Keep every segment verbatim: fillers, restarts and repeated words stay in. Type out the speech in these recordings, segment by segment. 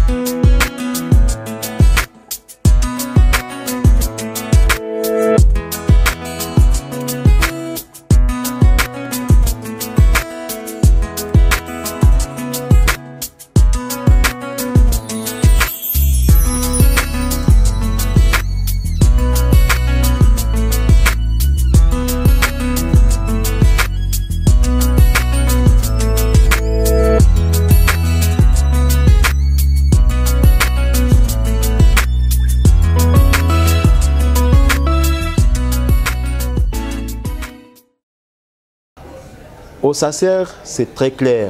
Au Sacer, c'est très clair.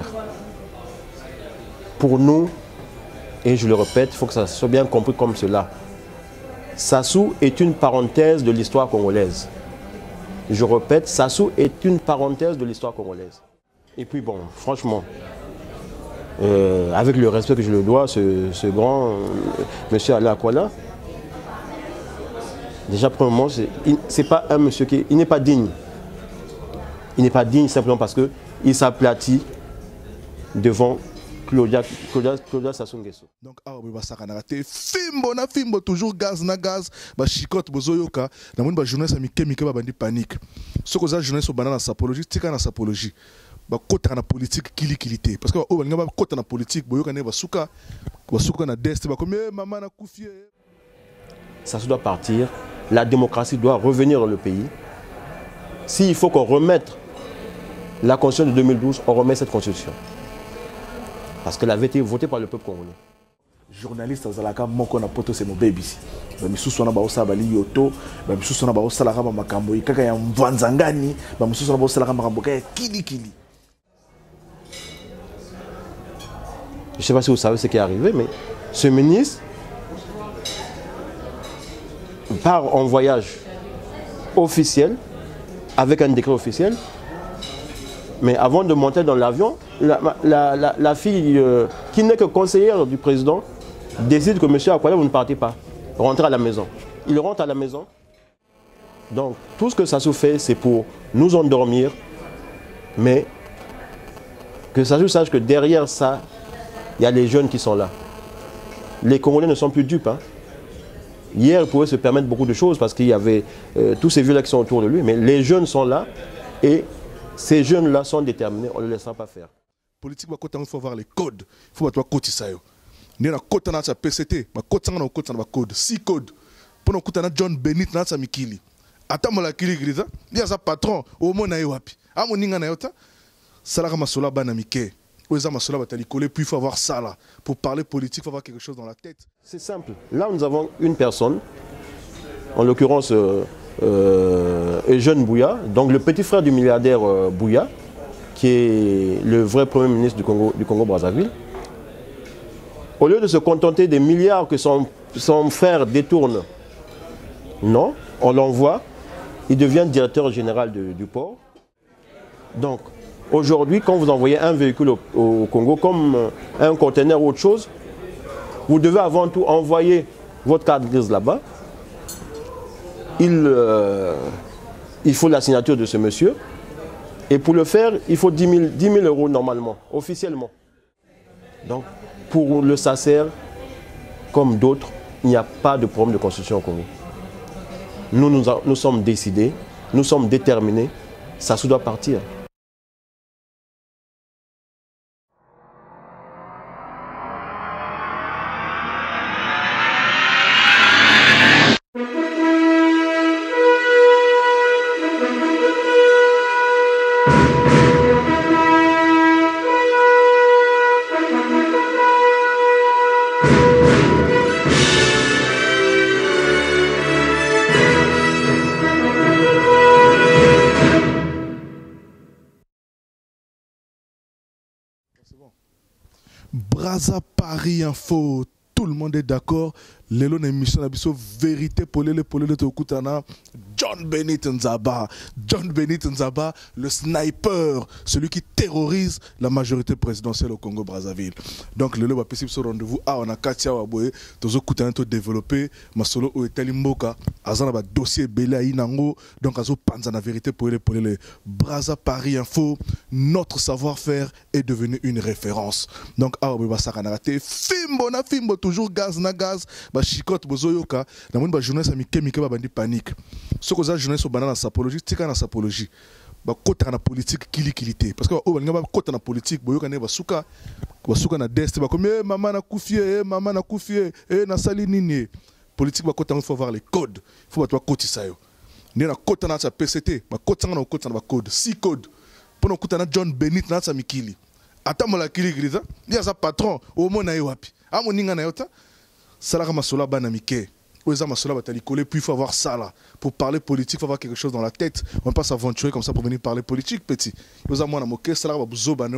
Pour nous, et je le répète, il faut que ça soit bien compris comme cela. Sassou est une parenthèse de l'histoire congolaise. Je répète, Sassou est une parenthèse de l'histoire congolaise. Et puis bon, franchement, euh, avec le respect que je le dois, ce, ce grand euh, monsieur Alain Akwala, déjà, premièrement, c'est pas un monsieur qui il n'est pas digne. Il n'est pas digne simplement parce qu'il s'aplatit devant Claudia, Claudia, Claudia Sassou Nguesso. Donc, ah, oui, ça a été fimbo na fimbo, toujours gaz na gaz, bah chicote bozoyoka, na mon bah journée ça mi kémike bah bandi panique. Ce que ça journée sur banana sapologie, tika na sapologie, bah côté na politique kili kilité. Parce que oh bah côté na politique, boyoka ne bah souka, bah souka na dest, bah comme maman na koufié. Sassou doit partir, la démocratie doit revenir dans le pays. S'il faut qu'on remette la constitution de deux mille douze, on remet cette constitution. Parce qu'elle avait été votée par le peuple congolais. Journaliste azalaka moko na poto c'est mon baby. Ba misusu na ba osala bali yoto, ba misusu na ba osala ka makambo ikaka ya mvanzangani, ba misusu na ba osala ka makambo ka kili kili. Je ne sais pas si vous savez ce qui est arrivé, mais ce ministre part en voyage officiel, avec un décret officiel, mais avant de monter dans l'avion, la, la, la, la fille euh, qui n'est que conseillère du président décide que monsieur Akwala, vous ne partez pas, rentrez à la maison. Il rentre à la maison. Donc tout ce que Sassou fait, c'est pour nous endormir, mais que Sassou sache que derrière ça, il y a les jeunes qui sont là. Les Congolais ne sont plus dupes. Hein. Hier, il pouvait se permettre beaucoup de choses parce qu'il y avait euh, tous ces vieux-là qui sont autour de lui, mais les jeunes sont là et ces jeunes-là sont déterminés, on ne les laissera pas faire. Politique, il faut avoir les codes. Il faut avoir les codes. Il y a un code dans la P C T, il y a un code dans le code, six codes. Pour nous, il y a John Bennett dans la Mikili. Attends, il y a un patron, au moins, il y a un patron. Il y a un patron. Salara Masola Banamike. Puis il faut avoir ça là. Pour parler politique, il faut avoir quelque chose dans la tête. C'est simple. Là, nous avons une personne, en l'occurrence euh, euh, Eugène Buya, donc le petit frère du milliardaire euh, Buya, qui est le vrai premier ministre du Congo, du Congo-Brazzaville. Au lieu de se contenter des milliards que son, son frère détourne, non, on l'envoie, il devient directeur général de, du port. Donc, aujourd'hui, quand vous envoyez un véhicule au, au Congo, comme un conteneur ou autre chose, vous devez avant tout envoyer votre carte grise là-bas. Il, euh, il faut la signature de ce monsieur. Et pour le faire, il faut dix mille euros normalement, officiellement. Donc, pour le Sacer, comme d'autres, il n'y a pas de problème de construction au Congo. Nous, nous, nous sommes décidés, nous sommes déterminés, Sassou doit partir. Brazza Paris Info, tout le monde est d'accord. lelo na émission na biso vérité polele polele to kutana John Benit Nzaba. John Benit Nzaba, le sniper, celui qui terrorise la majorité présidentielle au Congo-Brazzaville. Donc, le possible ce rendez-vous. Ah, on a Katia Waboye, Tozo Koutana to développer, Masolo Oeteli Mboka, Azana ba dossier Bela Inango, donc Azo Panzana vérité pour les pour les Brazza Paris Info, notre savoir-faire est devenu une référence. Donc, ah, on va s'arrêter. Fimbo na Fimbo, toujours gaz na gaz, ba chicote bozoyoka, na moun ba journaliste amike mike ba bandi panique. Ce que les journalistes sont dans la sapologie, c'est dans la sapologie. Bah côté dans la politique kili kilité parce que oh bah côté dans la politique boyo kane ba suka ba suka na deste ba comme eh maman na kufie eh maman na kufie eh na sali nini politique ba côté il faut voir les codes il faut ba toi côté ça yo né na côté na sa P C T ba côté na côté na ba code six code pour na côté na John Benit na sa mikili ata mola kili grisa dia sa patron au mona yo wapi a moninga na yo ta sala kama sola bana mike. Puis il faut avoir ça là. Pour parler politique, il faut avoir quelque chose dans la tête. On ne peut pas s'aventurer comme ça pour venir parler politique, petit. Nous avons un ça là,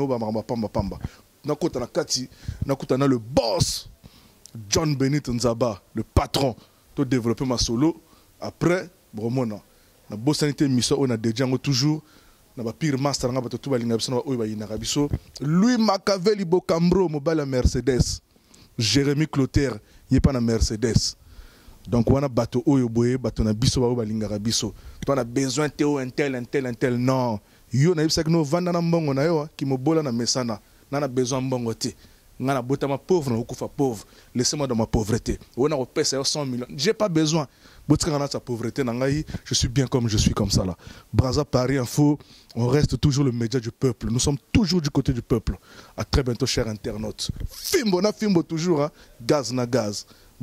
le boss, John Benit Nzaba, le patron, de développer ma solo. Après, bon, na na bosanité mission, on a déjà toujours. Na pire master, na tout balinga biso, na Louis Machiavelli Bocambro, mobile Mercedes. Jérémy Clotaire, il n'est pas na Mercedes. Donc, on a bateau oyo boye, bateau na biso ba balingara biso. Tu as besoin de un tel, un tel, un tel. Non. Yo na yipsa kino vanda na mbongo na yo ki mobola na mesana. Na na besoin mbongo te. Nga na bota ma pauvre na okufa pauvre. Laissez-moi dans ma pauvreté. On a repéré cent millions. J'ai pas besoin. Botka na sa pauvreté na ngai, je suis bien comme je suis comme ça là. Brazza Paris Info, on reste toujours le média du peuple. Nous sommes toujours du côté du peuple. À très bientôt chers internautes. Fimbo na Fimbo toujours hein. Gaz na gaz.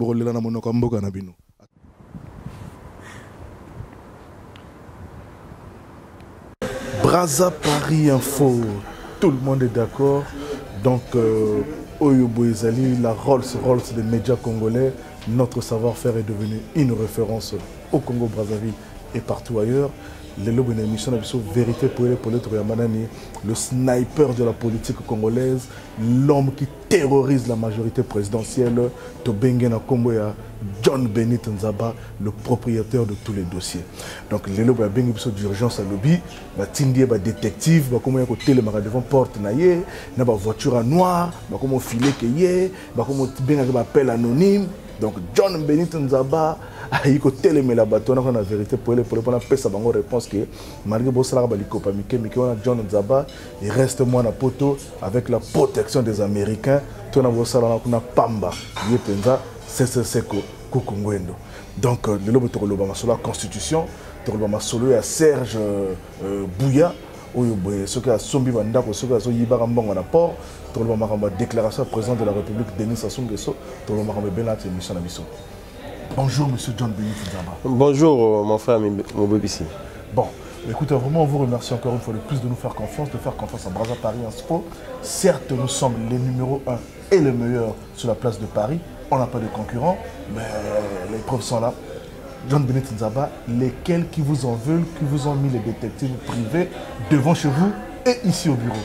Brazza Paris Info, tout le monde est d'accord. Donc, euh, Oyo Boezali, la Rolls-Royce des médias congolais, notre savoir-faire est devenu une référence au Congo-Brazzaville et partout ailleurs. Les lobes d'une émission vérité pour les pour le sniper de la politique congolaise, l'homme qui terrorise la majorité présidentielle, Tobengena Komboya, John Benit Nzaba, le propriétaire de tous les dossiers. Donc les lobes ont besoin d'urgence à lobby, bah tindie bah détective, bah comment y a côté le magasins devant porte naïe, na bah voiture noire, bah comment filer que yé, bah comment bien bah appel anonyme. Donc John Benit Nzaba il faut télémer la bateau on a la vérité pour les pour les ça bango réponse que malgré bossala baliko pa mike mike on a John Nzaba il reste moi na poto avec la protection des Américains to na bossala na pamba yepenza seseseko kokongwendo. Donc le lobo to loba sur la constitution to loba solo ya Serge euh, Bouya oyo boye ce que a sombi banda ko ce que a so yibara mbongo na port to loba ma déclaration au président de la République Denis Sassou Nguesso to loba ma benat émission na biso. Bonjour, monsieur John Benit Nzaba. Bonjour, mon frère Mobébissi. Bon, écoutez, vraiment, on vous remercie encore une fois de plus de nous faire confiance, de faire confiance à Brazza Paris Info. Certes, nous sommes les numéros un et les meilleurs sur la place de Paris. On n'a pas de concurrents, mais les preuves sont là. John Benit Nzaba, lesquels qui vous en veulent, qui vous ont mis les détectives privés devant chez vous et ici au bureau.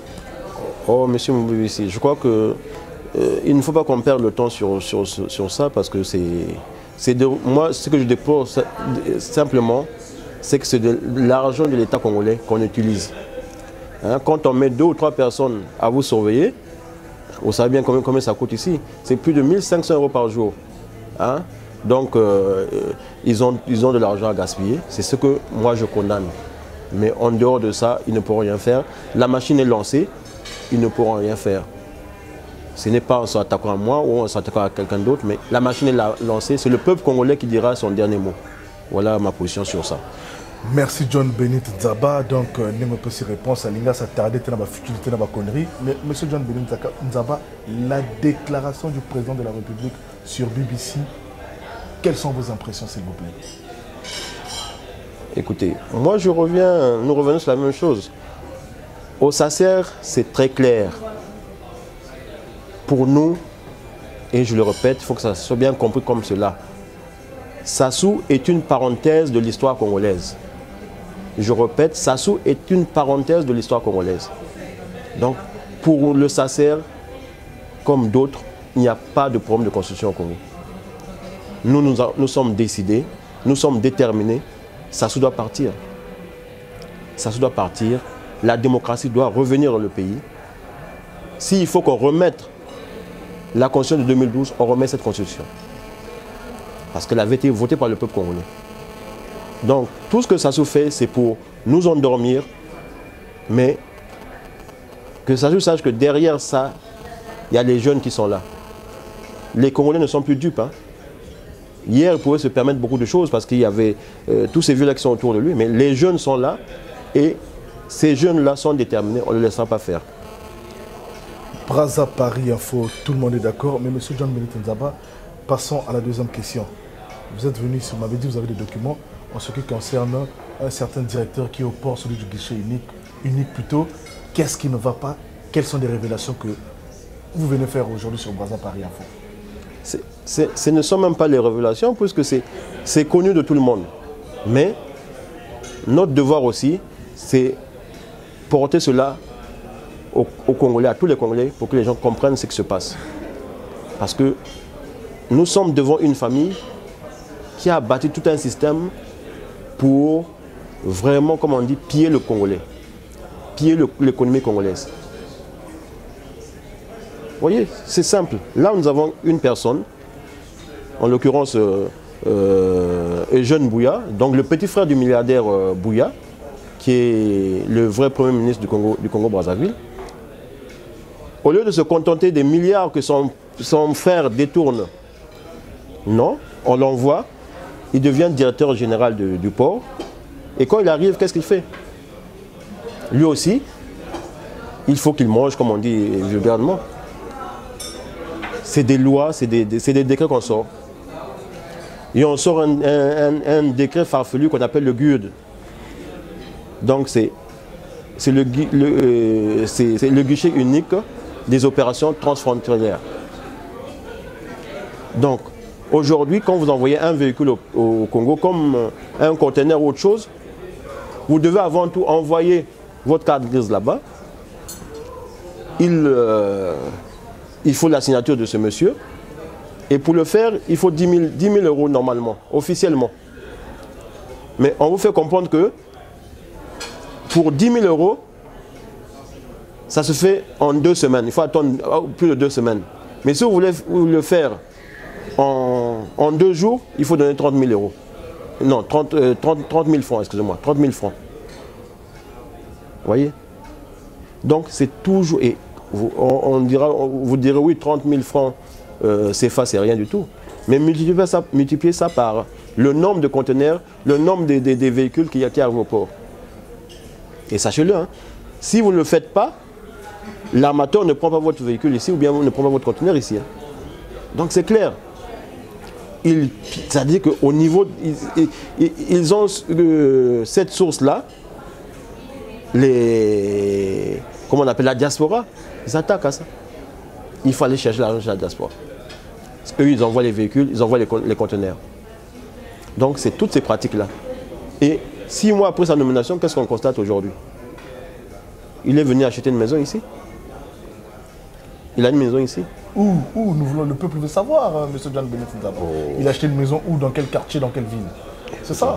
Oh, monsieur Mobébissi, je crois que Euh, il ne faut pas qu'on perde le temps sur, sur, sur, sur ça parce que c'est de moi ce que je déplore simplement c'est que c'est de l'argent de l'État congolais qu'on utilise. Hein, quand on met deux ou trois personnes à vous surveiller, vous savez bien combien, combien ça coûte ici, c'est plus de mille cinq cents euros par jour. Hein? Donc euh, ils, ont, ils ont de l'argent à gaspiller, c'est ce que moi je condamne. Mais en dehors de ça, ils ne pourront rien faire. La machine est lancée, ils ne pourront rien faire. Ce n'est pas en s'attaquant à moi ou en s'attaquant à quelqu'un d'autre, mais la machine est lancée. C'est le peuple congolais qui dira son dernier mot. Voilà ma position sur ça. Merci John Benit Nzaba. Donc, euh, nous avons aussi réponse à l'Inga, ça tardait dans la futilité, dans la connerie. Mais monsieur John Benit Nzaba, la déclaration du président de la République sur B B C, quelles sont vos impressions, s'il vous plaît? Écoutez, moi je reviens, nous revenons sur la même chose. Au S A C E R, c'est très clair. Pour nous, et je le répète, il faut que ça soit bien compris comme cela. Sassou est une parenthèse de l'histoire congolaise. Je répète, Sassou est une parenthèse de l'histoire congolaise. Donc, pour le S A C E R, comme d'autres, il n'y a pas de problème de constitution au Congo. Nous, nous, nous sommes décidés, nous sommes déterminés. Ça se doit partir. Ça se doit partir. La démocratie doit revenir dans le pays. S'il faut qu'on remette la constitution de deux mille douze, on remet cette constitution. Parce qu'elle avait été votée par le peuple congolais. Donc, tout ce que ça se fait, c'est pour nous endormir, mais que ça se sache que derrière ça, il y a les jeunes qui sont là. Les Congolais ne sont plus dupes. Hein. Hier, ils pouvaient se permettre beaucoup de choses parce qu'il y avait euh, tous ces vieux qui sont autour de lui, mais les jeunes sont là et ces jeunes-là sont déterminés, on ne les laissera pas faire. Brazza Paris Info, tout le monde est d'accord, mais M. John Bénit Nzaba, passons à la deuxième question. Vous êtes venu, vous m'avez dit que vous avez des documents en ce qui concerne un certain directeur qui est au port, celui du guichet unique, unique plutôt. Qu'est-ce qui ne va pas? Quelles sont les révélations que vous venez faire aujourd'hui sur Brazza Paris Info? C est, c est, ce ne sont même pas les révélations, puisque c'est connu de tout le monde. Mais notre devoir aussi, c'est porter cela aux, aux Congolais, à tous les Congolais, pour que les gens comprennent ce qui se passe. Parce que nous sommes devant une famille qui a bâti tout un système pour vraiment, comme on dit, piller le Congolais, piller l'économie congolaise. Vous voyez, c'est simple. Là, nous avons une personne, en l'occurrence euh, euh, Eugène Buya, donc le petit frère du milliardaire euh, Buya, qui est le vrai premier ministre du Congo, du Congo-Brazzaville. Au lieu de se contenter des milliards que son, son frère détourne, non, on l'envoie, il devient directeur général de, du port. Et quand il arrive, qu'est-ce qu'il fait? Lui aussi, il faut qu'il mange, comme on dit vulgairement. C'est des lois, c'est des, des, des décrets qu'on sort. Et on sort un, un, un, un décret farfelu qu'on appelle le G U D. Donc c'est le, le, euh, le guichet unique des opérations transfrontalières. Donc aujourd'hui, quand vous envoyez un véhicule au, au Congo, comme un conteneur ou autre chose, vous devez avant tout envoyer votre carte grise là-bas. Il... Euh, Il faut la signature de ce monsieur. Et pour le faire, il faut dix mille euros normalement, officiellement. Mais on vous fait comprendre que pour dix mille euros, ça se fait en deux semaines. Il faut attendre plus de deux semaines. Mais si vous voulez le faire en, en deux jours, il faut donner trente mille euros. Non, trente, euh, trente, trente mille francs, excusez-moi, trente mille francs. Vous voyez? Donc c'est toujours... Et Vous, on, on dira, on, vous direz oui, trente mille francs euh, C F A, c'est rien du tout. Mais multipliez ça, multipliez ça par le nombre de conteneurs, le nombre de, de, de véhicules qui, qui arrivent au port. Et sachez-le, hein, si vous ne le faites pas, l'armateur ne prend pas votre véhicule ici ou bien ne prend pas votre conteneur ici. Hein. Donc c'est clair. C'est-à-dire qu'au niveau, ils, ils, ils ont euh, cette source-là, les... Comment on appelle la diaspora? Ils attaquent à ça. Il faut aller chercher l'argent chez la diaspora. Eux, ils envoient les véhicules, ils envoient les, les conteneurs. Donc, c'est toutes ces pratiques-là. Et six mois après sa nomination, qu'est-ce qu'on constate aujourd'hui? Il est venu acheter une maison ici. Il a une maison ici. Où, où nous voulons, le peuple veut savoir, hein, M. John Bénit Nzaba. Oh. Il a acheté une maison où, dans quel quartier, dans quelle ville? C'est ça.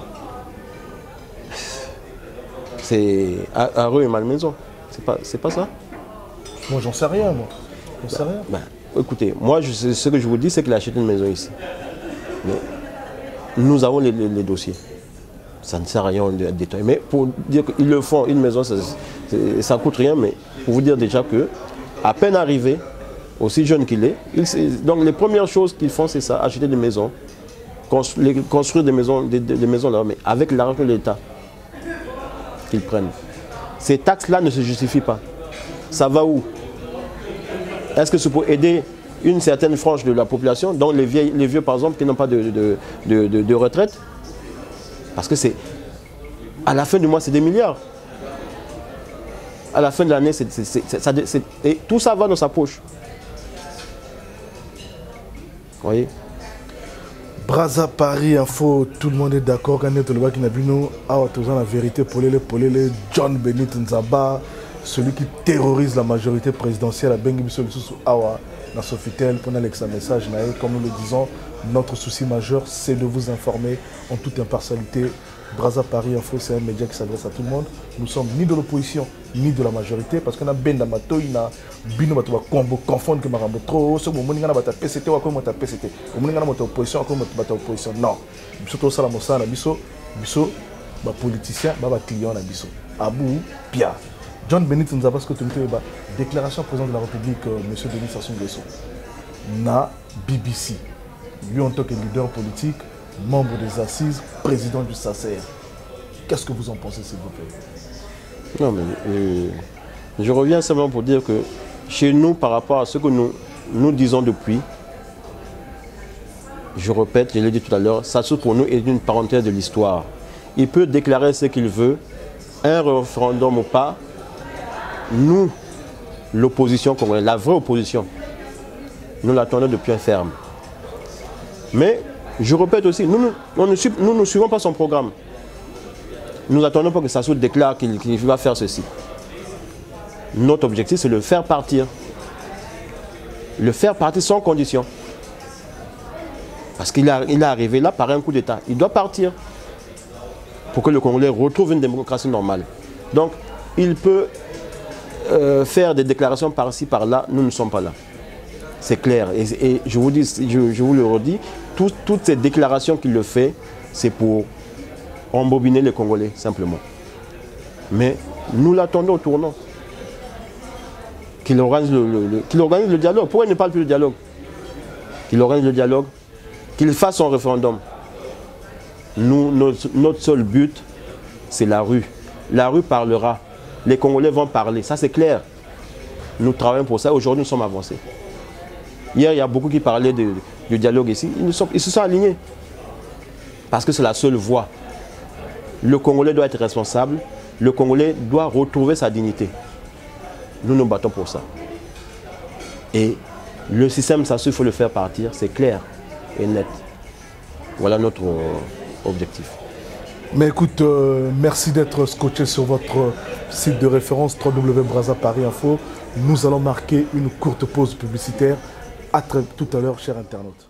C'est à, à rue et Malmaison. C'est pas, c'est pas ça? Moi, j'en sais rien, moi. J'en sais rien. Ben, écoutez, moi, je, ce que je vous dis, c'est qu'il a acheté une maison ici. Mais nous avons les, les, les dossiers. Ça ne sert à rien de détailler. Mais pour dire qu'ils le font, une maison, ça ne coûte rien. Mais pour vous dire déjà que, à peine arrivé, aussi jeune qu'il est, il, donc les premières choses qu'ils font, c'est ça, acheter des maisons, construire, construire des maisons, des, des maisons là, mais avec l'argent de l'État qu'ils prennent. Ces taxes-là ne se justifient pas. Ça va où? Est-ce que c'est pour aider une certaine frange de la population, dont les, vieilles, les vieux par exemple qui n'ont pas de, de, de, de, de retraite? Parce que c'est à la fin du mois, c'est des milliards. À la fin de l'année, et tout ça va dans sa poche. Vous voyez? Brazza Paris Info, tout le monde est d'accord. Quand on est qui n'a vu nous, la vérité pour les pour les John Bénit Nzaba, celui qui terrorise la majorité présidentielle à Bengi Bissou Awa, dans Sofitel, pour un message. Comme nous le disons, notre souci majeur, c'est de vous informer en toute impartialité. Brazza Paris Info, c'est un média qui s'adresse à tout le monde. Nous sommes ni de l'opposition, ni de la majorité, parce qu'on a ben d'amato, il a bino batu combo confondre que marambo trop. Ce moment on a bata P C T ou comme bata P C T. Au moment on a bata opposition comme bata opposition. Non. Biso to sala mosala biso, biso ba politicien, ba ba client na biso. Abou Pia. John Benit nous a parce que tu me dis déclaration président de la République, euh, Monsieur Denis Sassou Nguesso. Na B B C. Lui en tant que leader politique, membre des assises, président du S A C E R. Qu'est-ce que vous en pensez, s'il vous plaît? Non, mais euh, je reviens simplement pour dire que chez nous, par rapport à ce que nous, nous disons depuis, je répète, je l'ai dit tout à l'heure, Sassou pour nous est une parenthèse de l'histoire. Il peut déclarer ce qu'il veut, un référendum ou pas. Nous, l'opposition, la vraie opposition, nous l'attendons de pied ferme. Mais je répète aussi, nous nous, nous, nous ne suivons pas son programme. Nous attendons pas que Sassou déclare qu'il qu'il va faire ceci. Notre objectif, c'est de le faire partir. Le faire partir sans condition. Parce qu'il il est arrivé là par un coup d'État. Il doit partir pour que le Congolais retrouve une démocratie normale. Donc, il peut euh, faire des déclarations par-ci, par-là. Nous ne sommes pas là. C'est clair. Et, et je vous dis, je, je vous le redis, tout, toutes ces déclarations qu'il le fait, c'est pour embobiner les Congolais, simplement. Mais nous l'attendons au tournant. Qu'il organise le, le, le, qu'il organise le dialogue. Pourquoi il ne parle plus de dialogue? Qu'il organise le dialogue, qu'il fasse son référendum. Nous, notre, notre seul but, c'est la rue. La rue parlera. Les Congolais vont parler. Ça, c'est clair. Nous travaillons pour ça. Aujourd'hui, nous sommes avancés. Hier, il y a beaucoup qui parlaient de, de, du dialogue ici. Ils, sont, ils se sont alignés. Parce que c'est la seule voie. Le Congolais doit être responsable. Le Congolais doit retrouver sa dignité. Nous nous battons pour ça. Et le système Sassou, il faut le faire partir. C'est clair et net. Voilà notre euh, objectif. Mais écoute, euh, merci d'être scotché sur votre site de référence w w w point brazza paris info. Nous allons marquer une courte pause publicitaire. À très, tout à l'heure, chers internautes.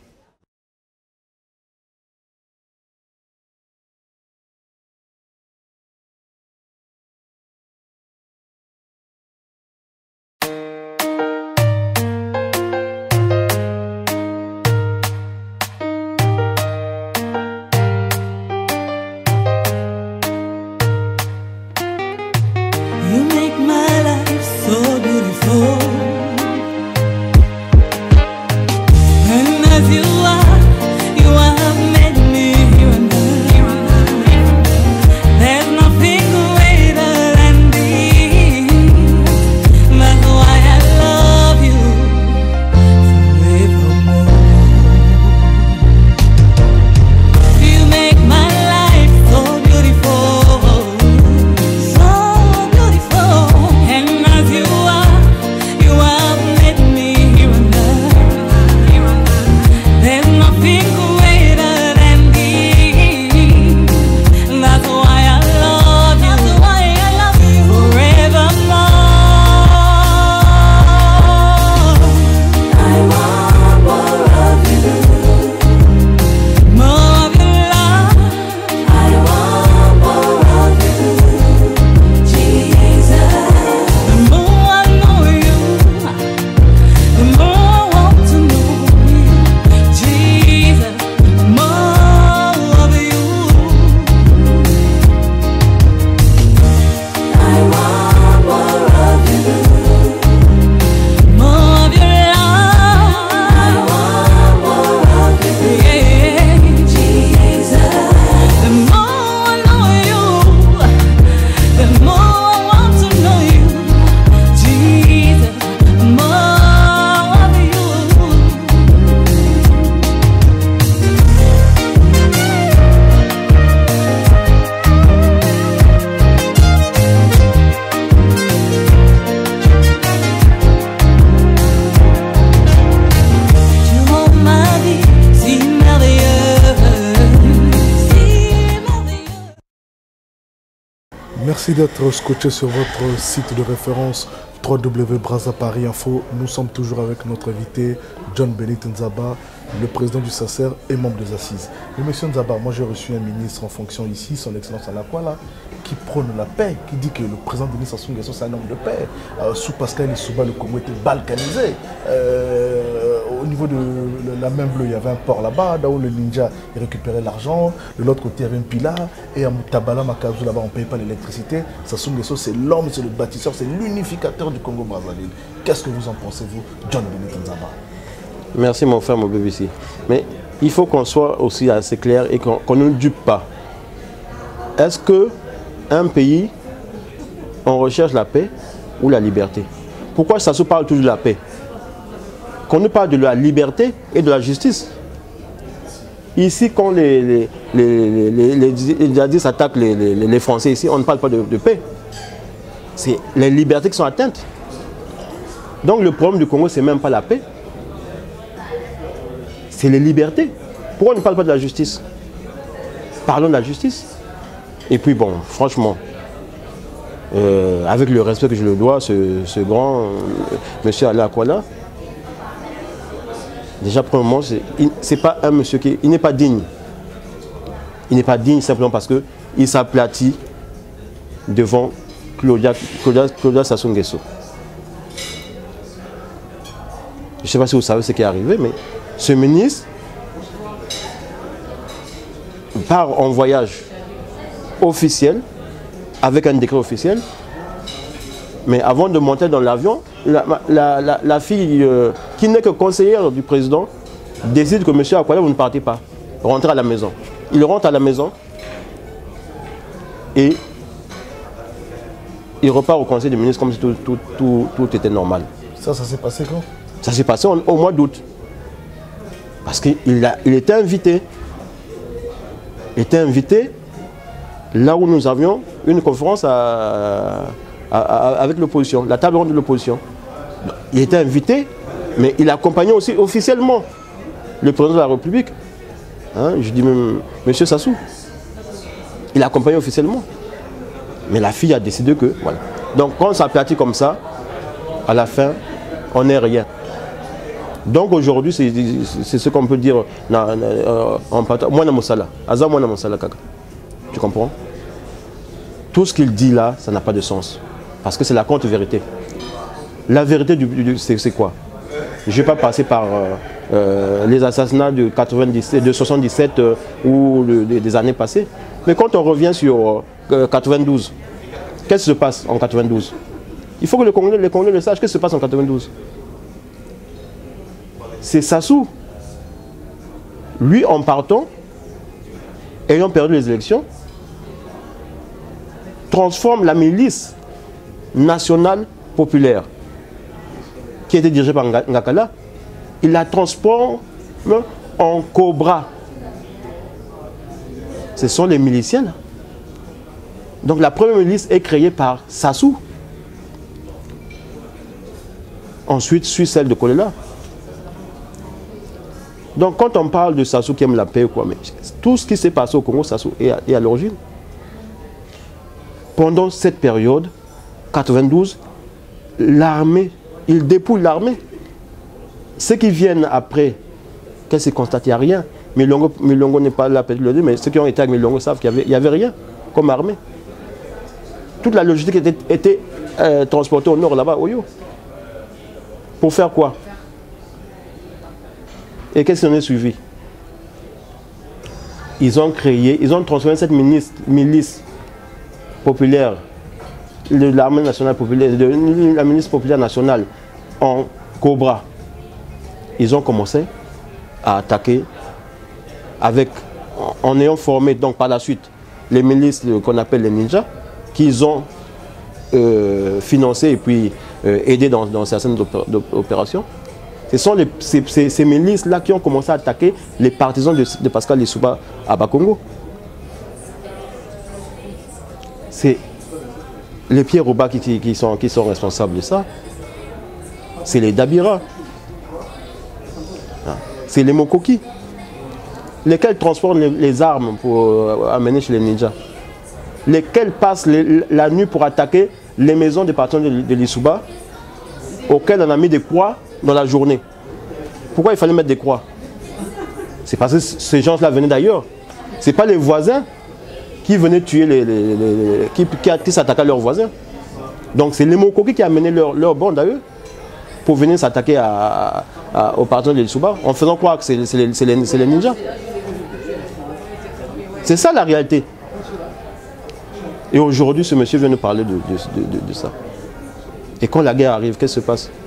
Merci d'être scotché sur votre site de référence w w w point brazza paris info. Nous sommes toujours avec notre invité, John Bénit Nzaba, le président du S A C E R et membre des assises. Mais monsieur Nzaba, moi j'ai reçu un ministre en fonction ici, son excellence Alakwala, qui prône la paix, qui dit que le président Denis Sassou Nguesso c'est un homme de paix. Euh, sous Pascal Lissouba, le Congo était balkanisé. Euh, au niveau de la main bleue, il y avait un port là-bas, là où le ninja il récupérait l'argent. De l'autre côté, il y avait un pilar. Et à Tabala, Makazou, là-bas, on ne payait pas l'électricité. Sassou Nguesso, c'est l'homme, c'est le bâtisseur, c'est l'unificateur du Congo-Brazzaville. Qu'est-ce que vous en pensez, vous, John Bénit Nzaba? Merci mon frère, mon bébé ici. Mais il faut qu'on soit aussi assez clair et qu'on qu'on ne dupe pas. Est-ce qu'un pays, on recherche la paix ou la liberté? Pourquoi Sassou parle toujours de la paix? Qu'on nous parle de la liberté et de la justice. Ici, quand les, les, les, les, les, les djihadistes attaquent les, les, les Français ici, on ne parle pas de, de paix. C'est les libertés qui sont atteintes. Donc le problème du Congo, ce n'est même pas la paix. C'est les libertés. Pourquoi on ne parle pas de la justice? Parlons de la justice. Et puis bon, franchement, euh, avec le respect que je le dois, ce, ce grand euh, monsieur Alakwala, déjà premièrement, c'est pas un monsieur qui... Il n'est pas digne. Il n'est pas digne simplement parce qu'il s'aplatit devant Claudia, Claudia, Claudia Sassou Nguesso. Je ne sais pas si vous savez ce qui est arrivé, mais ce ministre part en voyage officiel, avec un décret officiel, mais avant de monter dans l'avion, la, la, la, la fille euh, qui n'est que conseillère du président décide que monsieur Akwala, vous ne partez pas, rentrez à la maison. Il rentre à la maison et il repart au conseil des ministres comme si tout, tout, tout, tout était normal. Ça, ça s'est passé quand? Ça s'est passé au, au mois d'août. Parce qu'il il était invité. Il était invité là où nous avions une conférence à, à, à, avec l'opposition, la table ronde de l'opposition. Il était invité, mais il accompagnait aussi officiellement le président de la République. Hein, je dis même, monsieur Sassou. Il accompagnait officiellement. Mais la fille a décidé que, voilà. Donc quand ça aplatit comme ça, à la fin, on n'est rien. Donc aujourd'hui, c'est ce qu'on peut dire na, na, euh, en patate. Moi, Moussala. Aza, moi, Moussala, kaka. Tu comprends? Tout ce qu'il dit là, ça n'a pas de sens. Parce que c'est la contre-vérité. La vérité, du, du, c'est quoi? Je ne vais pas passer par euh, euh, les assassinats de, quatre-vingt-dix-sept, de soixante-dix-sept euh, ou le, des, des années passées. Mais quand on revient sur euh, quatre-vingt-douze, qu'est-ce qui se passe en quatre-vingt-douze? Il faut que les Congolais, les Congolais le sachent. Qu'est-ce qui se passe en quatre-vingt-douze? C'est Sassou. Lui, en partant, ayant perdu les élections, transforme la milice nationale populaire qui était dirigée par Ngakala, il la transforme en Cobra. Ce sont les miliciens là. Donc la première milice est créée par Sassou. Ensuite suit celle de Kolela. Donc quand on parle de Sassou qui aime la paix, quoi, mais tout ce qui s'est passé au Congo, Sassou est à, est à l'origine. Pendant cette période, quatre-vingt-douze, l'armée, il dépouille l'armée. Ceux qui viennent après, qu'est-ce qu'ils constatent? Il n'y a rien. Milongo, Milongo n'est pas là, peut-être le dire, mais ceux qui ont été avec Milongo savent qu'il n'y avait, avait rien comme armée. Toute la logistique était, était euh, transportée au nord, là-bas, au Yo. Pour faire quoi? Et qu'est-ce qui en est suivi? Ils ont créé, ils ont transformé cette milice, milice populaire, de l'armée nationale populaire, de la milice populaire nationale en Cobra. Ils ont commencé à attaquer avec, en ayant formé donc par la suite les milices qu'on appelle les ninjas, qu'ils ont euh, financé et puis euh, aidé dans, dans certaines opérations. Ce sont les, ces, ces, ces milices-là qui ont commencé à attaquer les partisans de, de Pascal Lissouba à Bakongo. C'est les Pierre-Rouba qui, qui, qui, sont, qui sont responsables de ça. C'est les Dabira. C'est les Mokoki. Lesquels transportent les, les armes pour euh, amener chez les ninjas. Lesquels passent les, la nuit pour attaquer les maisons des partisans de, de Lissouba auxquels on a mis des croix dans la journée. Pourquoi il fallait mettre des croix? C'est parce que ces gens-là venaient d'ailleurs. Ce n'est pas les voisins qui venaient tuer les, les, les, les qui, qui, qui s'attaquaient à leurs voisins. Donc c'est les Mokoki qui amenaient leur, leur bande à eux pour venir s'attaquer à, à, à, aux partisans de l'Isuba en faisant croire que c'est les, les, les ninjas. C'est ça la réalité. Et aujourd'hui, ce monsieur vient nous parler de, de, de, de, de ça. Et quand la guerre arrive, qu'est-ce qui se passe?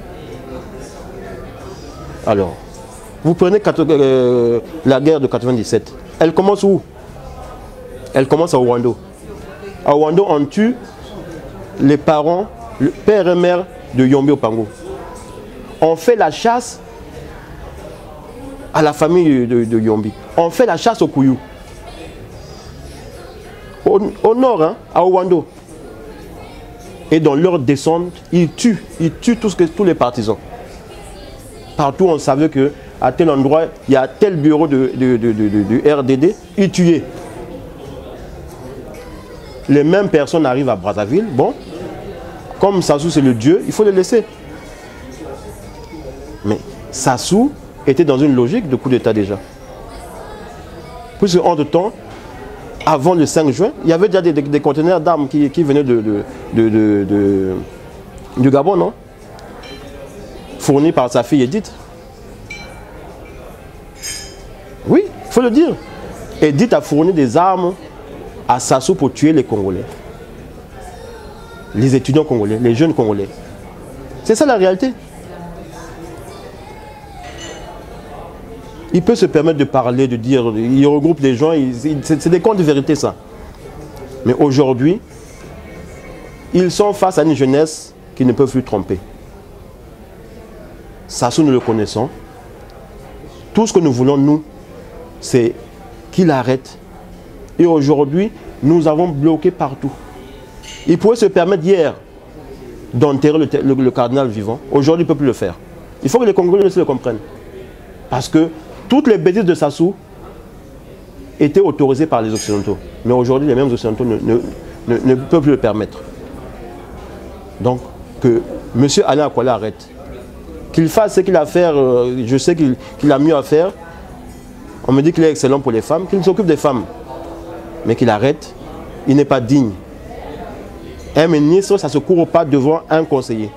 Alors, vous prenez euh, la guerre de quatre-vingt-dix-sept. Elle commence où? Elle commence à Ouando. À Ouando, on tue les parents, le père et mère de Yombi Opango. On fait la chasse à la famille de, de Yombi. On fait la chasse au Kouyou. Au, au nord, hein, à Ouando. Et dans leur descente, ils tuent, ils tuent tous, tous les partisans. Partout, on savait qu'à tel endroit, il y a tel bureau de, de, de, de, de, de R D D, ils tuaient. Les mêmes personnes arrivent à Brazzaville. Bon, comme Sassou c'est le dieu, il faut le laisser. Mais Sassou était dans une logique de coup d'État déjà. Puisque en de temps, avant le cinq juin, il y avait déjà des, des, des conteneurs d'armes qui, qui venaient de, de, de, de, de, du Gabon, non? Fournis par sa fille Edith. Oui, il faut le dire. Edith a fourni des armes à Sassou pour tuer les Congolais. Les étudiants congolais, les jeunes Congolais. C'est ça la réalité. Il peut se permettre de parler, de dire, il regroupe des gens, c'est des contes de vérité ça. Mais aujourd'hui, ils sont face à une jeunesse qui ne peut plus tromper. Sassou, nous le connaissons. Tout ce que nous voulons, nous, c'est qu'il arrête. Et aujourd'hui, nous avons bloqué partout. Il pouvait se permettre hier d'enterrer le, le, le cardinal vivant. Aujourd'hui, il ne peut plus le faire. Il faut que les Congolais aussi le comprennent. Parce que toutes les bêtises de Sassou étaient autorisées par les Occidentaux. Mais aujourd'hui, les mêmes Occidentaux ne, ne, ne, ne peuvent plus le permettre. Donc, que M. Alain Akwala arrête. Qu'il fasse ce qu'il a à faire, euh, je sais qu'il qu'il a mieux à faire. On me dit qu'il est excellent pour les femmes, qu'il s'occupe des femmes. Mais qu'il arrête, il n'est pas digne. Un ministre, ça ne se court pas devant un conseiller.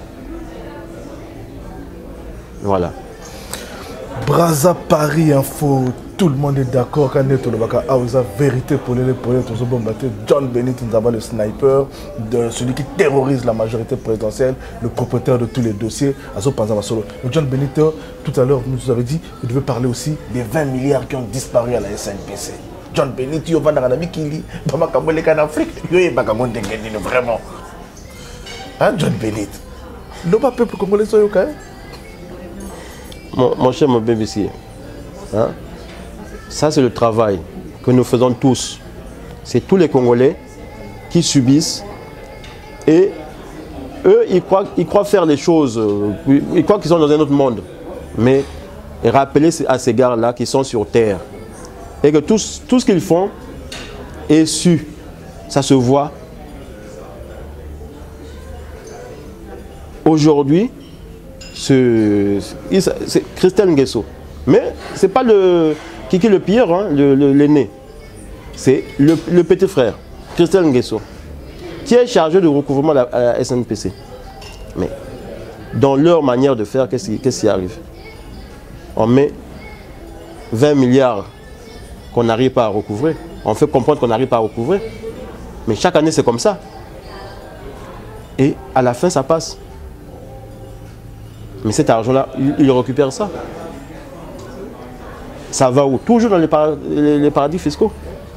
Voilà. Brazza Paris Info, tout le monde est d'accord quand on est la vérité pour les pour les John Bennett, nous avons le sniper, de celui qui terrorise la majorité présidentielle, le propriétaire de tous les dossiers. John Bennett, tout à l'heure, nous avez dit que vous devez parler aussi des vingt milliards qui ont disparu à la S N P C. John Bennett, il y a un Mikili, en Afrique, il y a un vraiment. Hein, John Bennett? Le peuple congolais, c'est OK? Mon, mon cher, mon bébé ici, hein? Ça c'est le travail que nous faisons tous. C'est tous les Congolais qui subissent et eux, ils croient, ils croient faire les choses, ils croient qu'ils sont dans un autre monde. Mais rappelez à ces gars-là qu'ils sont sur terre et que tout, tout ce qu'ils font est su, ça se voit. Aujourd'hui, c'est Christelle Nguesso. Mais ce n'est pas le Kiki le pire, hein, l'aîné. C'est le, le petit frère, Christelle Nguesso, qui est chargé de recouvrement à la, à la S N P C. Mais dans leur manière de faire, qu'est-ce qui, qu'est-ce qui arrive? On met vingt milliards qu'on n'arrive pas à recouvrer. On fait comprendre qu'on n'arrive pas à recouvrer. Mais chaque année, c'est comme ça. Et à la fin, ça passe. Mais cet argent-là, il, il récupère ça. Ça va où? Toujours dans les, par les, les paradis fiscaux.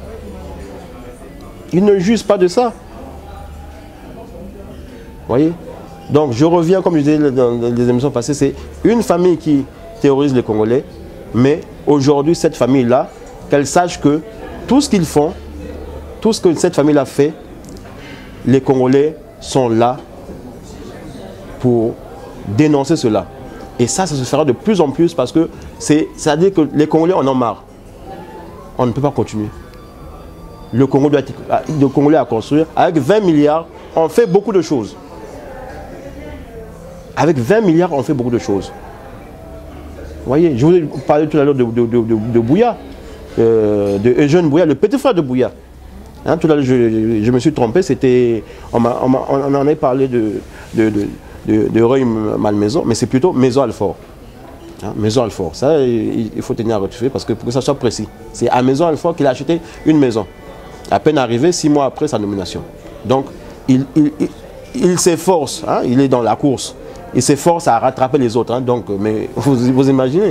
Ils ne jugent pas de ça. Vous voyez? Donc je reviens, comme je disais dans les émissions passées, c'est une famille qui terrorise les Congolais. Mais aujourd'hui, cette famille-là, qu'elle sache que tout ce qu'ils font, tout ce que cette famille-là fait, les Congolais sont là pour dénoncer cela. Et ça, ça se fera de plus en plus parce que c'est-à-dire que les Congolais en ont marre. On ne peut pas continuer. Le Congo doit être, le Congolais à construire. Avec vingt milliards, on fait beaucoup de choses. Avec vingt milliards, on fait beaucoup de choses. Vous voyez, je vous ai parlé tout à l'heure de, de, de, de, de Bouya, euh, de Eugène Bouya, le petit frère de Bouya. Hein, tout à l'heure, je, je me suis trompé, c'était, on, on, on en avait parlé de, de, de, de, de Reuil Malmaison, mais c'est plutôt Maison Alfort. Hein, Maison Alfort, ça, il, il faut tenir à rectifier parce que pour que ça soit précis. C'est à Maison Alfort qu'il a acheté une maison. À peine arrivé, six mois après sa nomination. Donc, il, il, il, il s'efforce, hein, il est dans la course. Il s'efforce à rattraper les autres. Hein, donc, mais vous, vous imaginez.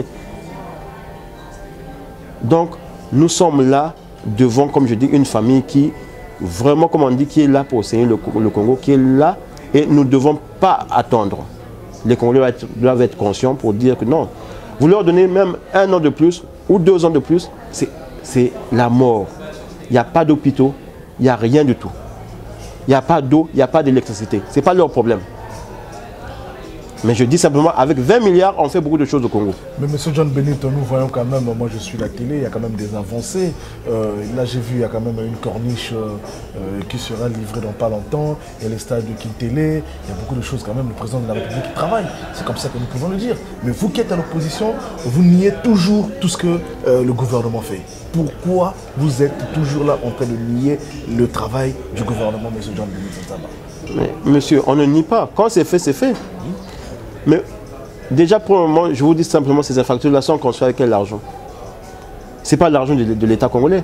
Donc, nous sommes là devant, comme je dis, une famille qui, vraiment, comme on dit, qui est là pour enseigner le, le Congo, qui est là, et nous ne devons pas attendre. Les Congolais doivent être, doivent être conscients pour dire que non, vous leur donnez même un an de plus ou deux ans de plus, c'est la mort. Il n'y a pas d'hôpitaux, il n'y a rien du tout. Il n'y a pas d'eau, il n'y a pas d'électricité. Ce n'est pas leur problème. Mais je dis simplement, avec vingt milliards, on fait beaucoup de choses au Congo. Mais M. John Benito, nous voyons quand même, moi je suis la télé, il y a quand même des avancées. Euh, là j'ai vu, il y a quand même une corniche euh, euh, qui sera livrée dans pas longtemps. Il y a les stades de Kintélé, il y a beaucoup de choses quand même. Le président de la République qui travaille, c'est comme ça que nous pouvons le dire. Mais vous qui êtes à l'opposition, vous niez toujours tout ce que euh, le gouvernement fait. Pourquoi vous êtes toujours là en train de nier le travail du gouvernement, M. John Benito Nzaba? Mais monsieur, on ne nie pas. Quand c'est fait, c'est fait. Mmh. Mais déjà pour le moment, je vous dis simplement, ces infrastructures-là sont construites avec quel argent? Ce n'est pas l'argent de, de l'État congolais.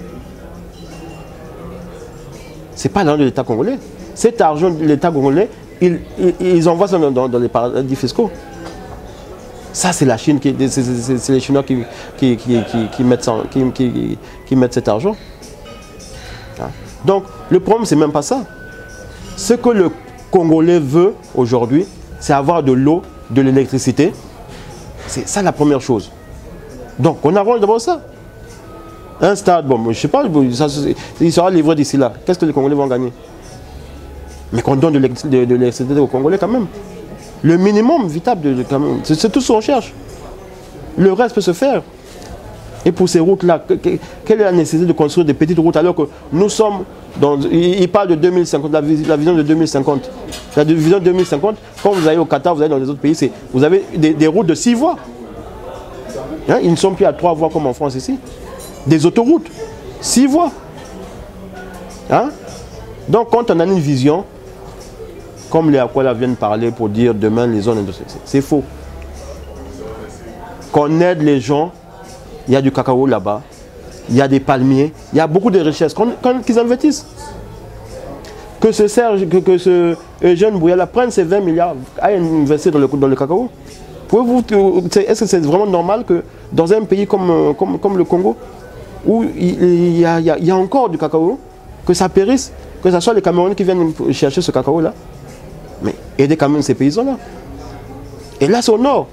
Ce n'est pas l'argent de l'État congolais. Cet argent de l'État congolais, ils, ils, ils envoient ça dans, dans, dans les paradis fiscaux. Ça, c'est la Chine, c'est les Chinois qui, qui, qui, qui, qui, mettent ça, qui, qui, qui mettent cet argent. Hein? Donc, le problème, c'est même pas ça. Ce que le Congolais veut aujourd'hui, c'est avoir de l'eau, de l'électricité. C'est ça la première chose. Donc, on arrange d'abord ça. Un stade, bon, je ne sais pas, ça, il sera livré d'ici là. Qu'est-ce que les Congolais vont gagner? Mais qu'on donne de l'électricité aux Congolais quand même. Le minimum vitable, c'est tout ce qu'on cherche. Le reste peut se faire. Et pour ces routes-là, quelle est la nécessité de construire des petites routes alors que nous sommes dans... Il parle de deux mille cinquante, la vision de deux mille cinquante. La vision de deux mille cinquante, quand vous allez au Qatar, vous allez dans les autres pays, vous avez des, des routes de six voies. Hein, ils ne sont plus à trois voies comme en France ici. Des autoroutes, six voies. Hein? Donc quand on a une vision, comme les Akwala viennent parler pour dire demain les zones industrielles, c'est faux. Qu'on aide les gens, il y a du cacao là-bas, il y a des palmiers, il y a beaucoup de richesses, qu'ils investissent. Que ce Serge, que, que ce jeune Bouyala prenne ses vingt milliards, aille investir dans le, dans le cacao. Est-ce que c'est vraiment normal que dans un pays comme, comme, comme le Congo, où il y, a, il, y a, il y a encore du cacao, que ça périsse, que ce soit les Camerounais qui viennent chercher ce cacao-là? Mais aider quand même ces paysans-là. Et là, c'est au nord.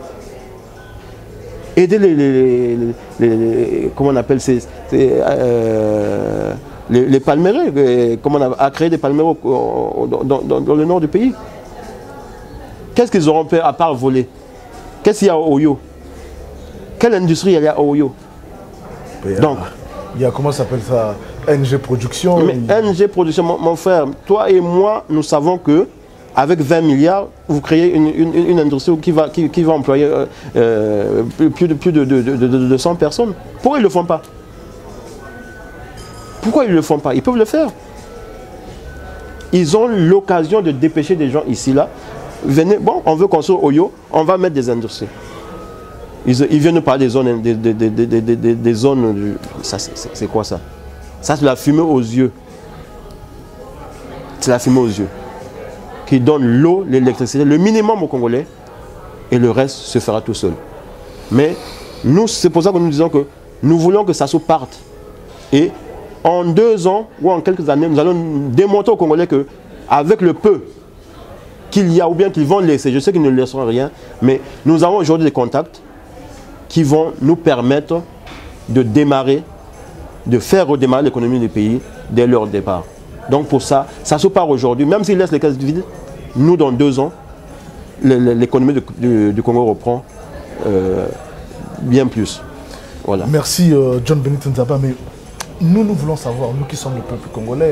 Aider les, les, les, les, les comment on appelle ces, ces euh, les, les palmeraies, comment on a, à créer des palmeraies dans, dans, dans le nord du pays. Qu'est-ce qu'ils auront fait à part voler? Qu'est-ce qu'il y a au Oyo? Quelle industrie il y a au Oyo? Donc, il y a, comment ça s'appelle ça, N G Production. Mais N G Production, mon, mon frère, toi et moi, nous savons que avec vingt milliards, vous créez une, une, une industrie qui va, qui, qui va employer euh, euh, plus, de, plus de, de, de, de, de cent personnes. Pourquoi ils ne le font pas? Pourquoi ils ne le font pas? Ils peuvent le faire. Ils ont l'occasion de dépêcher des gens ici, là. Venez, bon, on veut construire Oyo, on va mettre des industries. Ils, ils viennent nous parler des zones, des, des, des, des, des, des zones, ça c'est quoi ça? Ça c'est la fumée aux yeux. C'est la fumée aux yeux. Qui donne l'eau, l'électricité, le minimum aux Congolais, et le reste se fera tout seul. Mais nous, c'est pour ça que nous disons que nous voulons que ça se parte. Et en deux ans ou en quelques années, nous allons démontrer aux Congolais que avec le peu qu'il y a ou bien qu'ils vont laisser, je sais qu'ils ne laisseront rien, mais nous avons aujourd'hui des contacts qui vont nous permettre de démarrer, de faire redémarrer l'économie du pays dès leur départ. Donc pour ça, ça se part aujourd'hui. Même s'ils laissent les caisses vides, nous dans deux ans, l'économie du, du, du Congo reprend euh, bien plus. Voilà. Merci euh, John Benito Nzaba. Mais nous, nous voulons savoir, nous qui sommes le peuple congolais,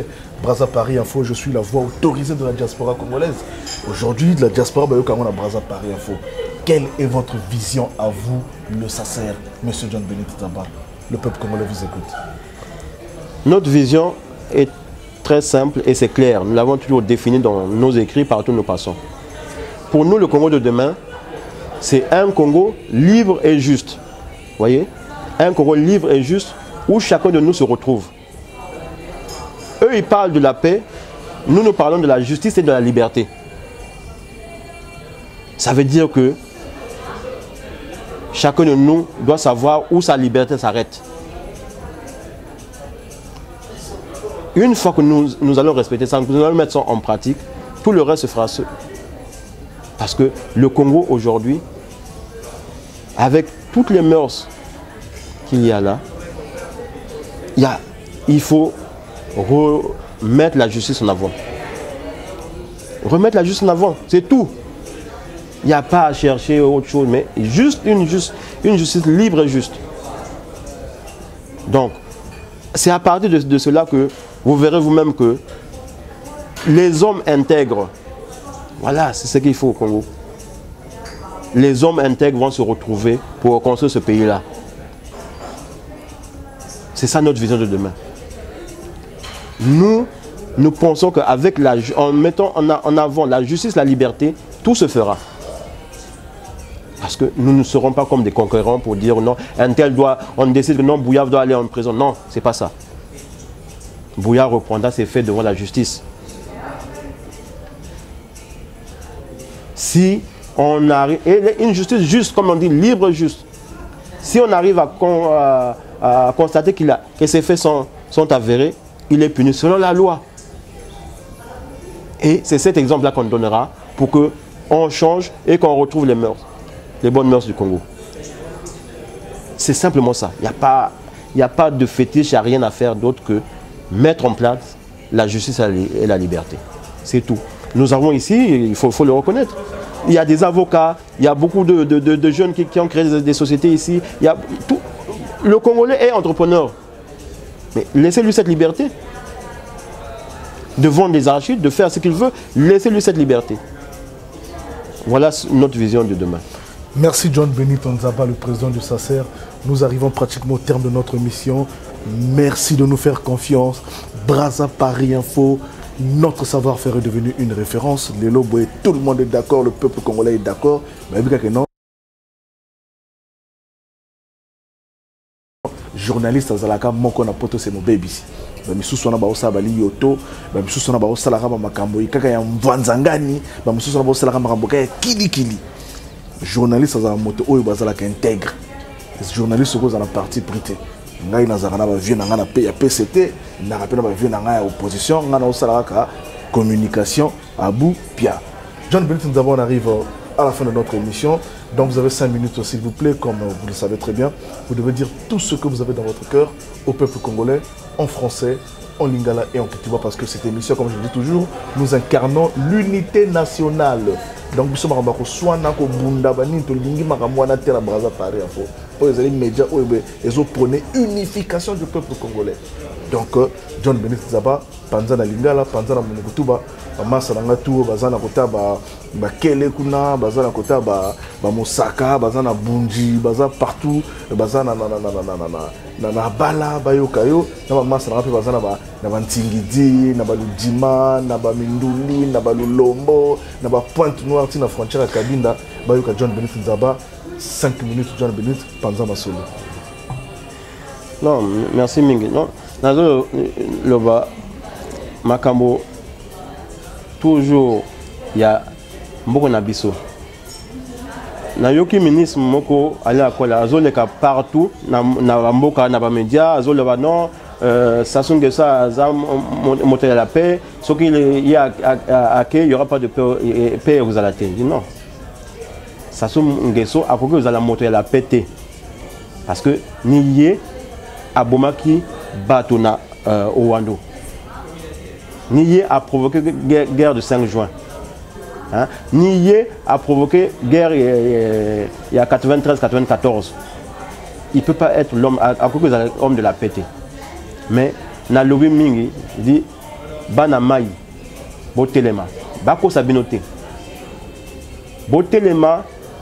Brazza Paris Info, je suis la voix autorisée de la diaspora congolaise. Aujourd'hui, de la diaspora, bah, on a Brazza Paris Info. Quelle est votre vision à vous, le Sacer, M. John Bénit Nzaba? Le peuple congolais vous écoute. Notre vision est très simple et c'est clair. Nous l'avons toujours défini dans nos écrits, partout où nous passons. Pour nous, le Congo de demain, c'est un Congo libre et juste. Vous voyez? Un Congo libre et juste où chacun de nous se retrouve. Eux, ils parlent de la paix. Nous, nous parlons de la justice et de la liberté. Ça veut dire que chacun de nous doit savoir où sa liberté s'arrête. Une fois que nous, nous allons respecter ça, nous allons mettre ça en pratique, tout le reste se fera seul. Parce que le Congo aujourd'hui, avec toutes les mœurs qu'il y a là, il, y a, il faut remettre la justice en avant. Remettre la justice en avant, c'est tout. Il n'y a pas à chercher autre chose, mais juste une, juste une justice libre et juste. Donc, c'est à partir de, de cela que vous verrez vous-même que les hommes intègres, voilà, c'est ce qu'il faut au Congo. Les hommes intègres vont se retrouver pour construire ce pays-là. C'est ça notre vision de demain. Nous, nous pensons qu'avec la, en mettant en avant la justice, la liberté, tout se fera. Parce que nous ne serons pas comme des conquérants pour dire non, un tel doit, on décide que non, Bouya doit aller en prison. Non, c'est pas ça. Bouya reprendra ses faits devant la justice. Si on arrive, et une justice juste, comme on dit, libre et juste. Si on arrive à, con, à, à constater qu'il a, que ces faits sont, sont avérés, il est puni selon la loi. Et c'est cet exemple-là qu'on donnera pour qu'on change et qu'on retrouve les mœurs, les bonnes mœurs du Congo. C'est simplement ça. Il n'y a pas, il n'y a pas de fétiche, il n'y a rien à faire d'autre que mettre en place la justice et la liberté. C'est tout. Nous avons ici, il faut, faut le reconnaître, il y a des avocats, il y a beaucoup de, de, de, de jeunes qui, qui ont créé des, des sociétés ici. Il y a tout. Le Congolais est entrepreneur. Mais laissez-lui cette liberté. De vendre des archives, de faire ce qu'il veut, laissez-lui cette liberté. Voilà notre vision de demain. Merci John Bénit Nzaba, le président du Sacer. Nous arrivons pratiquement au terme de notre mission. Merci de nous faire confiance. Brazza Paris Info, notre savoir-faire est devenu une référence. Les lobos, tout le monde est d'accord, le peuple congolais est d'accord. Mais non. Journaliste azalaka moko na poto c'est mon baby. Ba misusu na ba osala bali yoto, ba misusu na ba osala ka makambo ikaka ya mvanzangani, ba misusu na ba osala ka makambo ka kili kili. Journaliste azala moto oyo bazalaka intègre. Journaliste ko za na parti prité. Ngai nazaka na ba vieux na nga na P P C T, na rappela ba vieux na nga ya opposition, nga na osala ka communication à bout pia. John Bénit Nzaba, on arrive à la fin de notre émission. Donc vous avez cinq minutes s'il vous plaît, comme vous le savez très bien. Vous devez dire tout ce que vous avez dans votre cœur au peuple congolais, en français, en lingala et en kituba, parce que cette émission, comme je le dis toujours, nous incarnons l'unité nationale. Donc nous sommes en train de soit nako bunda bani to lingi makamwana tela Brazza Paris Info. Pour les médias, ils ont prôné unification du peuple congolais. Donc John Bénit Nzaba, panza na lingala, panza na munukutuba, masa na tout, bazana kota ba ba kele kuna, bazana kota ba ba Mosaka, bazana bunji, bazana partout, bazana na na na na na na na bala bayokayo, na masa na pe bazana ba na bantingidi, na ba Ludima, na ba Minduli, na ba Lulombo, na ba Pointe Noire tina frontière à Kabinda, bayoka John Bénit Nzaba, cinq minutes John Bénit, panza masolo. Non, merci Mingi. Non, dans le bas, Makambo, toujours, il y a beaucoup d'abisso. Na yoki ministre moko aller à quoi la azoleka partout na na mboka na ba média azoleba non ça sont que ça ça monter la paix ce qu'il y a à il y aura pas de paix paix vous allez dire non ça sont ngeso à quoi vous allez monter la paix parce que nié Abomaki Batona euh, au Wando. Nié a provoqué guerre, guerre de cinq juin. Hein? Nié a provoqué guerre euh, il y a quatre-vingt-treize quatre-vingt-quatorze. Il ne peut pas être l'homme, à, à quoi que vous allez l'homme de la paix. Mais na lobby mingi dit bana mai botelema bako sabinote botelema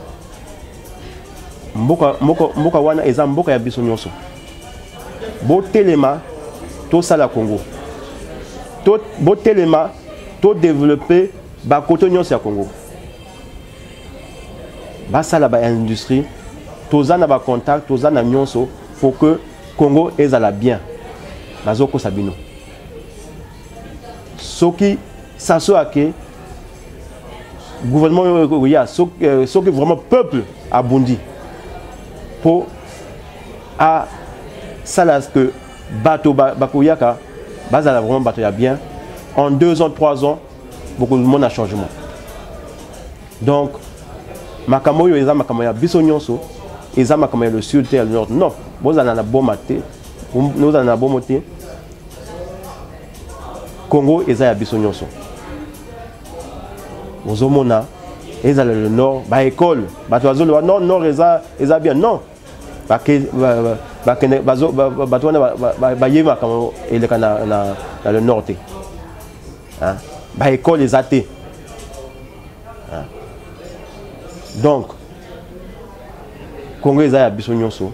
mboka mboka mboka wana eza mboka ya biso nyonso botelema to sala Congo to botelema to développer ba koto nyonso ya Congo ba sala ba industrie toza na ba contact toza na nyonso pour que Congo ezala bien bazoko sabino soki saso ake gouvernement ya soki vraiment peuple abondi pour à ça que bateau bakoyaka bazala vraiment bateau ya bien en deux ans trois ans beaucoup de monde a changement donc makambo yo eza makambo ya biso nyonso eza makambo ya le sud et le nord non bozana na bomate nous en avons monté Congo eza ya biso nyonso ozomona eza le nord ba école bato bazolo non nord eza eza bien non ba ke ba ke bazo bato wana ba yema comme eleka na na le nord te hein ba école eza te hein donc Congo eza ya biso nyonso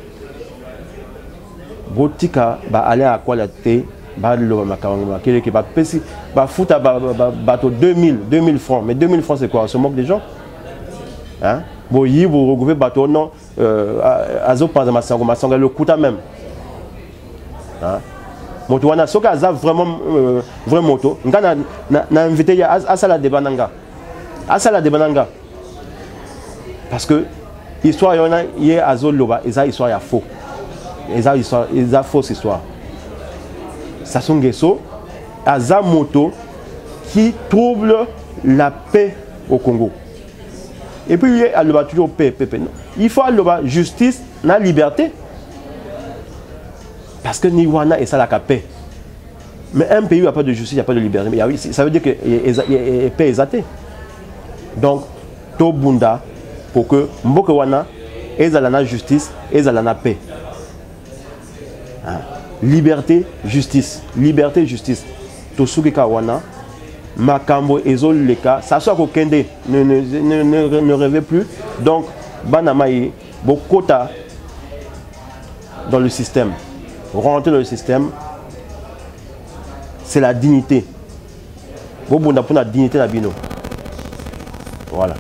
botika ba aller à quoi la te ba lo makamanga kele ke ba pesi ba futa ba bato deux mille francs mais deux mille francs c'est quoi on se moque des gens hein bo yi bo regrouper bato non euh azo panza masango masango le kuta même hein moto wana soka aza vraiment euh, vrai moto ngana na, na invité ya asala de bananga asala de bananga parce que histoire yona yé azo loba eza histoire ya faux eza histoire eza fausse histoire Sassou Nguesso aza moto qui trouble la paix au Congo et puis il y a toujours paix, paix, paix. Non. Il faut la justice, la liberté parce que Niwana et ça la paix mais un pays où il n'y a pas de justice, il n'y a pas de liberté mais ça veut dire que la paix est athée donc to bunda pour que Mboka wana ezala na justice ezala na paix hein? Liberté justice liberté justice tosuki ka wana makambo ezol leka ça soit kokende ne ne ne ne, ne rêvez plus donc banamai bokota dans le système rentrer dans le système c'est la dignité bobunda pour la dignité la bino voilà.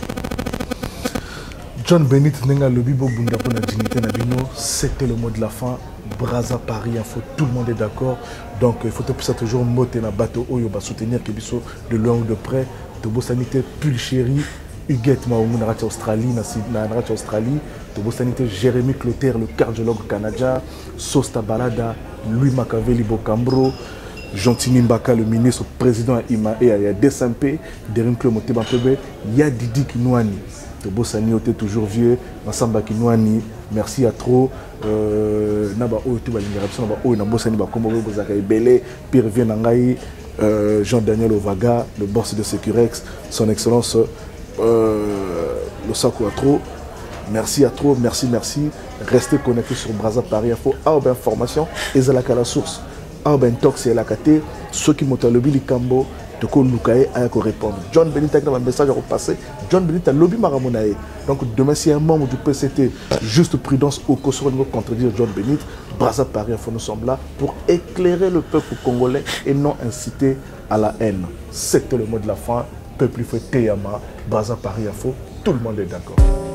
John Benit Nenga Lobi Bobunda pour la dignité Nabino, c'était le mot de la fin. Braza Paris, il faut tout le monde est d'accord. Donc il faut pour ça toujours monter dans bateau Oyo va soutenir Kebiso de loin ou de près. Tobo Sanité Pulchéry, Huguette Maoumoun Rati Australie, na Rati Australie, Tobo Sanité Jérémy Clotaire, le cardiologue canadien, Sosta Balada, Louis Makaveli Bokambro, Jontini Mbaka, le ministre président Ima et à D S M P, Derim Klomote Bampebe, Yadidi Kinouani. Tobo Sani était toujours vieux, Massamba Kinouani, merci à trop. Euh, Naba O tu vas l'ingéraption, Naba O Nabo Sani Bakombo Bozaka Belé, Pierre Vienangaï, euh, Jean-Daniel Ovaga, le boss de Securex, son excellence euh, le Sakou à trop. Merci à trop, merci, merci. Restez connectés sur Braza Paris Info. Aube information, et à la source. Aube Tox et la K T, ceux qui m'ont lobby les Cambo. De quoi nous à répondre. John Benit a un message à repasser. John Benit a lobby Maramonae. Donc demain, si un membre du P C T, juste prudence au Kosovo, nous contredire John Benit, Braza Paris Info, nous sommes là pour éclairer le peuple congolais et non inciter à la haine. C'était le mot de la fin. Peuple fait Teyama, Braza Paris Info, tout le monde est d'accord.